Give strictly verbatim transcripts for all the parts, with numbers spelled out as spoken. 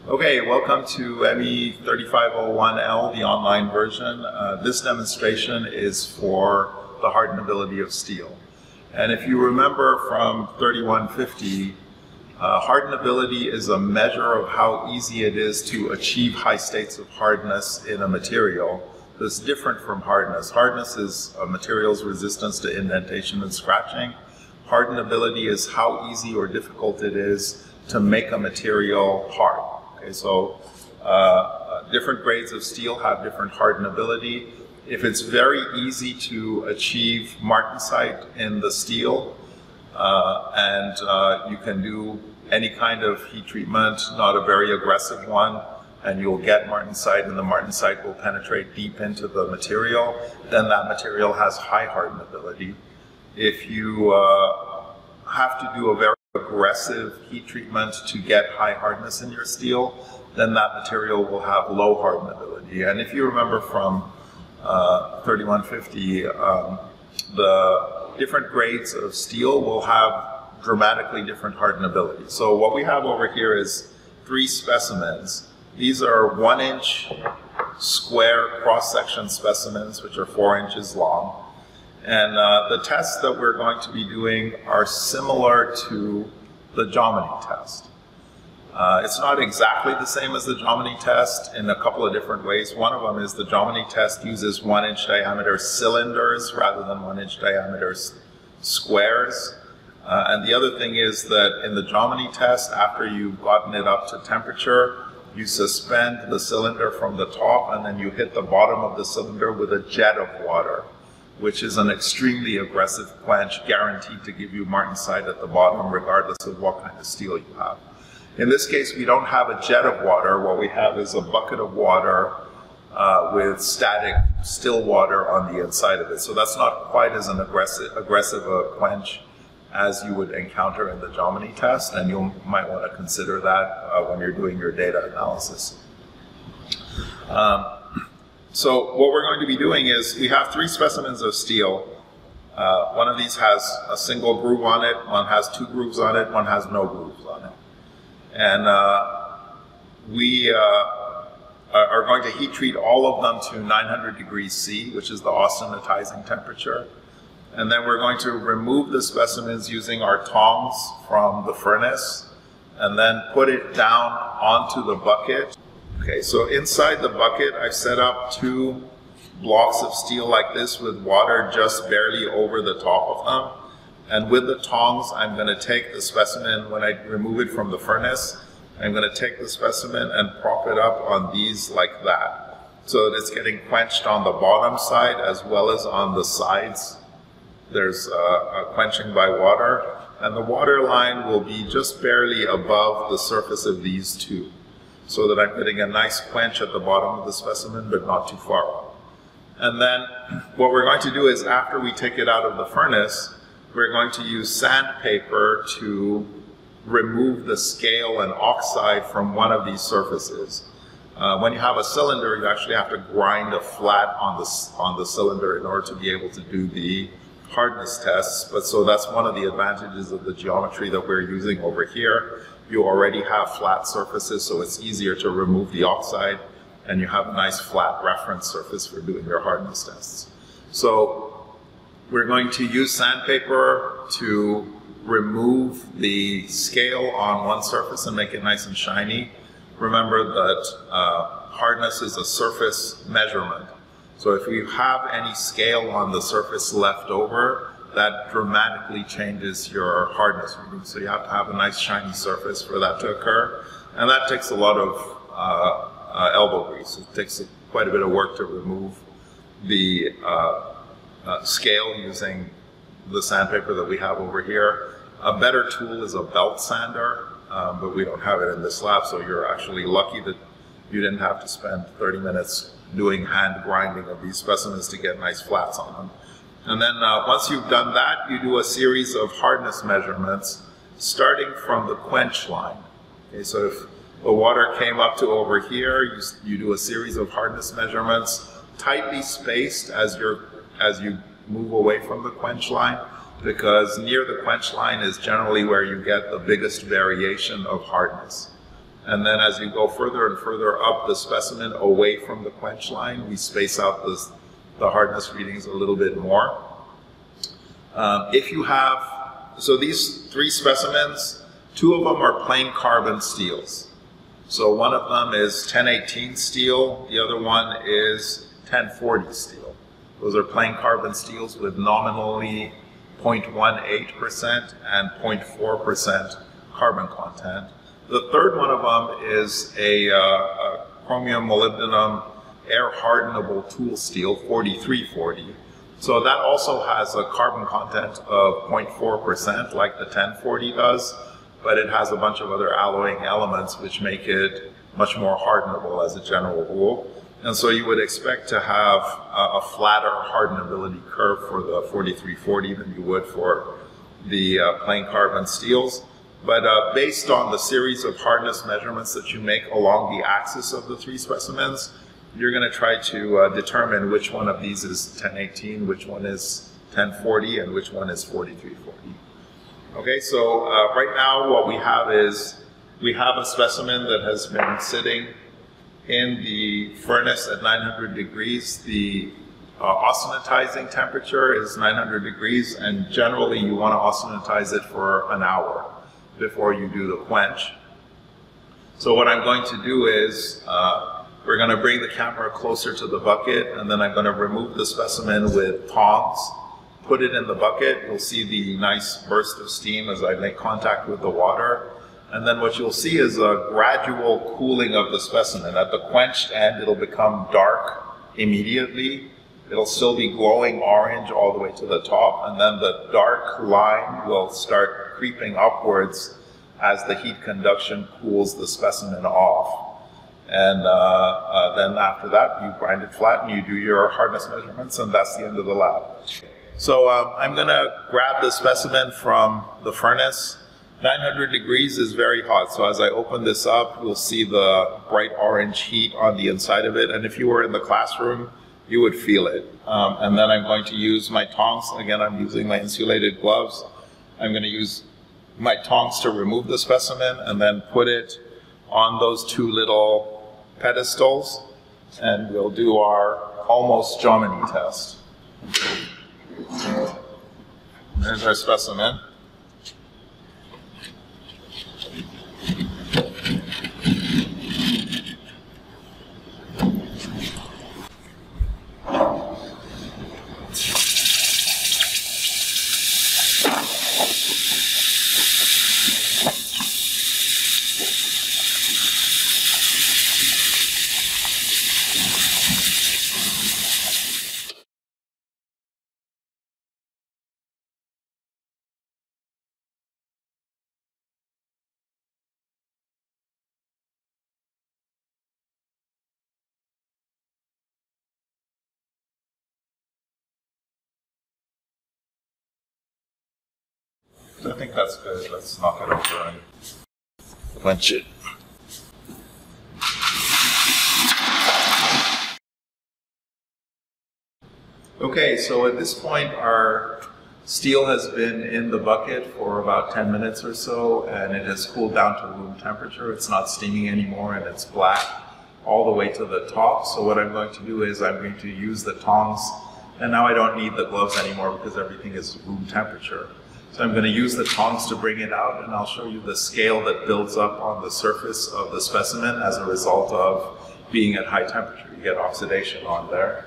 Okay, welcome to M E thirty-five oh one L, the online version. Uh, this demonstration is for the hardenability of steel. And if you remember from thirty-one fifty, uh, hardenability is a measure of how easy it is to achieve high states of hardness in a material that's different from hardness. Hardness is a material's resistance to indentation and scratching. Hardenability is how easy or difficult it is to make a material hard. Okay, so uh, different grades of steel have different hardenability. If it's very easy to achieve martensite in the steel, uh, and uh, you can do any kind of heat treatment, not a very aggressive one, and you'll get martensite, and the martensite will penetrate deep into the material, then that material has high hardenability. If you uh, have to do a very aggressive heat treatment to get high hardness in your steel, then that material will have low hardenability. And if you remember from uh, thirty-one fifty, um, the different grades of steel will have dramatically different hardenability. So what we have over here is three specimens. These are one inch square cross-section specimens, which are four inches long. And uh, the tests that we're going to be doing are similar to the Jominy test. Uh, it's not exactly the same as the Jominy test in a couple of different ways. One of them is the Jominy test uses one inch diameter cylinders rather than one inch diameter squares. Uh, and the other thing is that in the Jominy test, after you've gotten it up to temperature, you suspend the cylinder from the top and then you hit the bottom of the cylinder with a jet of water, which is an extremely aggressive quench guaranteed to give you martensite at the bottom regardless of what kind of steel you have. In this case, we don't have a jet of water. What we have is a bucket of water uh, with static still water on the inside of it. So that's not quite as an aggressive, aggressive a quench as you would encounter in the Jominy test, and you might want to consider that uh, when you're doing your data analysis. Um, So what we're going to be doing is we have three specimens of steel. Uh, one of these has a single groove on it, one has two grooves on it, one has no grooves on it. And uh, we uh, are going to heat treat all of them to nine hundred degrees C, which is the austenitizing temperature. And then we're going to remove the specimens using our tongs from the furnace and then put it down onto the bucket. Okay, so inside the bucket, I've set up two blocks of steel like this with water just barely over the top of them. And with the tongs, I'm going to take the specimen, when I remove it from the furnace, I'm going to take the specimen and prop it up on these like that, so that it's getting quenched on the bottom side as well as on the sides. There's uh, a quenching by water, and the water line will be just barely above the surface of these two, so that I'm getting a nice quench at the bottom of the specimen, but not too far up. And then what we're going to do is, after we take it out of the furnace, we're going to use sandpaper to remove the scale and oxide from one of these surfaces. Uh, when you have a cylinder, you actually have to grind a flat on the, on the cylinder in order to be able to do the hardness tests. But so that's one of the advantages of the geometry that we're using over here. You already have flat surfaces, so it's easier to remove the oxide, and you have a nice flat reference surface for doing your hardness tests. So we're going to use sandpaper to remove the scale on one surface and make it nice and shiny. Remember that uh, hardness is a surface measurement. So if you have any scale on the surface left over, that dramatically changes your hardness reading. So you have to have a nice shiny surface for that to occur. And that takes a lot of uh, uh, elbow grease. It takes a, quite a bit of work to remove the uh, uh, scale using the sandpaper that we have over here. A better tool is a belt sander, um, but we don't have it in this lab, so you're actually lucky that you didn't have to spend thirty minutes doing hand grinding of these specimens to get nice flats on them. And then uh, once you've done that, you do a series of hardness measurements starting from the quench line. Okay, so if the water came up to over here, you, you do a series of hardness measurements, tightly spaced as, you're, as you move away from the quench line, because near the quench line is generally where you get the biggest variation of hardness. And then as you go further and further up the specimen away from the quench line, we space out the, the hardness readings a little bit more. Um, if you have, so these three specimens, two of them are plain carbon steels. So one of them is ten eighteen steel, the other one is ten forty steel. Those are plain carbon steels with nominally zero point one eight percent and zero point four percent carbon content. The third one of them is a, uh, a chromium molybdenum air hardenable tool steel, forty-three forty. So that also has a carbon content of zero point four percent like the ten forty does, but it has a bunch of other alloying elements which make it much more hardenable as a general rule. And so you would expect to have a, a flatter hardenability curve for the forty-three forty than you would for the uh, plain carbon steels. But uh, based on the series of hardness measurements that you make along the axis of the three specimens, you're going to try to uh, determine which one of these is ten eighteen, which one is ten forty, and which one is forty-three forty. Okay, so uh, right now what we have is, we have a specimen that has been sitting in the furnace at nine hundred degrees. The uh, austenitizing temperature is nine hundred degrees, and generally you want to austenitize it for an hour before you do the quench. So what I'm going to do is, uh, we're going to bring the camera closer to the bucket, and then I'm going to remove the specimen with tongs, put it in the bucket. You'll see the nice burst of steam as I make contact with the water. And then what you'll see is a gradual cooling of the specimen. At the quenched end, it'll become dark immediately. It'll still be glowing orange all the way to the top, and then the dark line will start creeping upwards as the heat conduction cools the specimen off. And uh, uh, then after that, you grind it flat and you do your hardness measurements, and that's the end of the lab. So um, I'm going to grab the specimen from the furnace. nine hundred degrees is very hot, so as I open this up, you'll see the bright orange heat on the inside of it, and if you were in the classroom, you would feel it. Um, and then I'm going to use my tongs. Again, I'm using my insulated gloves. I'm going to use my tongs to remove the specimen and then put it on those two little pedestals, and we'll do our almost geometry test. There's our specimen. I think that's good. Let's knock it over and quench it. Okay, so at this point our steel has been in the bucket for about ten minutes or so, and it has cooled down to room temperature. It's not steaming anymore, and it's black all the way to the top. So what I'm going to do is I'm going to use the tongs, and now I don't need the gloves anymore because everything is room temperature. So I'm going to use the tongs to bring it out, and I'll show you the scale that builds up on the surface of the specimen as a result of being at high temperature. You get oxidation on there.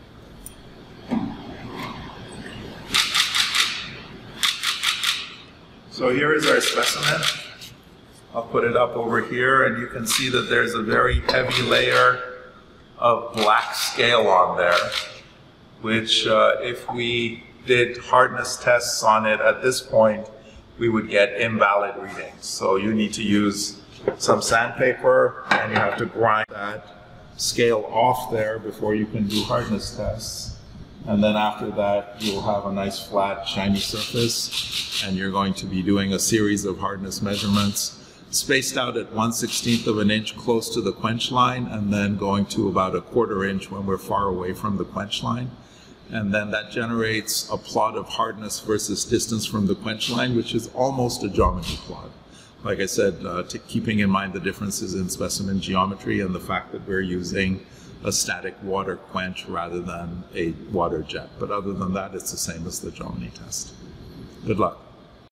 So here is our specimen. I'll put it up over here, and you can see that there's a very heavy layer of black scale on there, which uh, if we did hardness tests on it at this point, we would get invalid readings. So you need to use some sandpaper, and you have to grind that scale off there before you can do hardness tests. And then after that, you'll have a nice flat, shiny surface, and you're going to be doing a series of hardness measurements spaced out at one sixteenth of an inch close to the quench line, and then going to about a quarter inch when we're far away from the quench line. And then that generates a plot of hardness versus distance from the quench line, which is almost a geometry plot. like I said, uh, to keeping in mind the differences in specimen geometry and the fact that we're using a static water quench rather than a water jet. But other than that, it's the same as the Jomini test. Good luck.